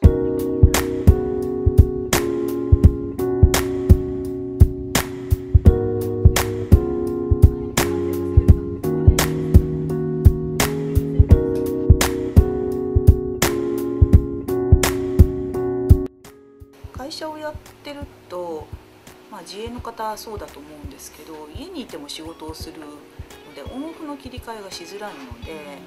会社をやってると、自営の方はそうだと思うんですけど、家にいても仕事をするのでオンオフの切り替えがしづらいので、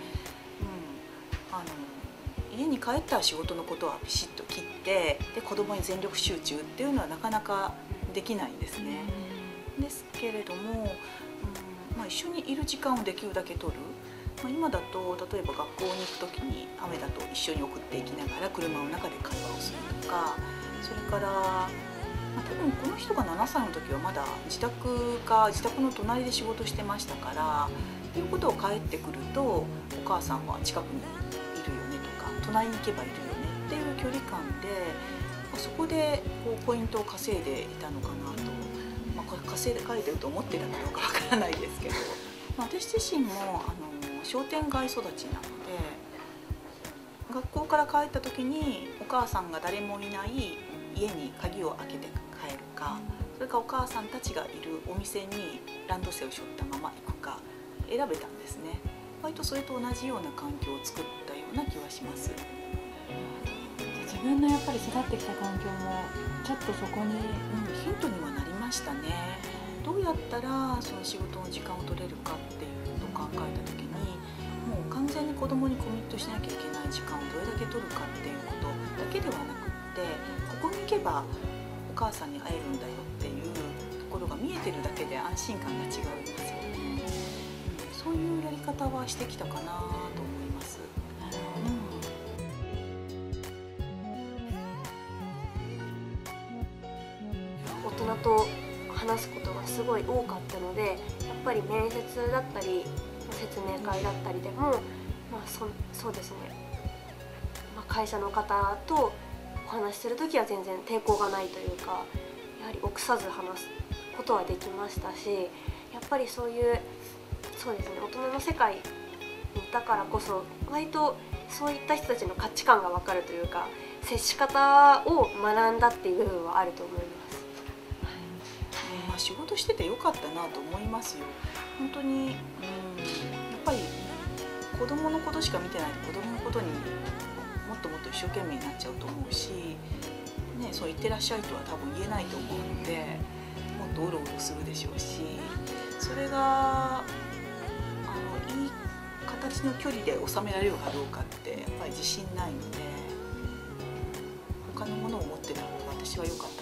家に帰ったら仕事のことはピシッと切ってで子供に全力集中っていうのはなかなかできないんですね。ですけれども、一緒にいる時間をできるだけ取る。今だと例えば学校に行く時に雨だと一緒に送っていきながら車の中で会話をするとか、それから、多分この人が7歳の時はまだ自宅の隣で仕事してましたからっていうことを帰ってくるとお母さんは近くにいるよねとか隣に行けばいるよねっていう距離感で、そこでポイントを稼いでいたのかなと、稼いでると思ってたかどうかわからないですけど、私自身も商店街育ちなので学校から帰った時にお母さんが誰もいない家に鍵を開けて帰るか、それかお母さんたちがいるお店にランドセルを背負ったまま行くか選べたんですね。割とそれと同じような環境を作ったような気はします。 自分のやっぱり育ってきた環境もちょっとそこに、 ヒントにはなりましたね。どうやったらその仕事の時間を取れるかっていうのを考えた時に、もう完全に子供にコミットしなきゃいけない時間をどれだけ取るかっていうことだけではなくって、ここに行けばお母さんに会えるんだよっていうところが見えてるだけで安心感が違うんですよね。そういうやり方はしてきたかなと思います。 大人と話すことがすごい多かったので、やっぱり面接だったり説明会だったりでも、そうですね、会社の方とお話しする時は全然抵抗がないというか、やはり臆さず話すことはできましたし、やっぱりそうですね、大人の世界にいたからこそ割とそういった人たちの価値観が分かるというか、接し方を学んだっていう部分はあると思います。 仕事しててよかったなと思いますよ。本当に、やっぱり子供のことしか見てないと子供のことにもっともっと一生懸命になっちゃうと思うし、そう言ってらっしゃいとは多分言えないと思うので、もっとうろうろするでしょうし、それがいい形の距離で収められるかどうかってやっぱり自信ないので、他のものを持ってた方が私は良かった。